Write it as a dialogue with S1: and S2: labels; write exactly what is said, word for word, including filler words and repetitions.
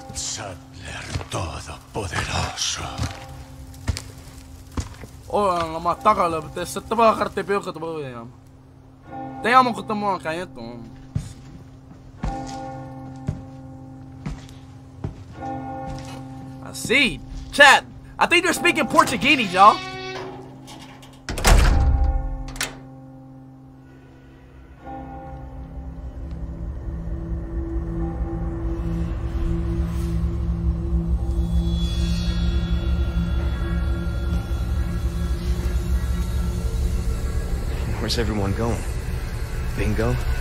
S1: Sattler todopoderoso.
S2: Olha, uma tagala, você tava a carta pior que eu tava vendo. Tem uma coisa muito canheta. I see. Chat. I think they're speaking Portuguese, y'all.
S3: Where's everyone going? Bingo?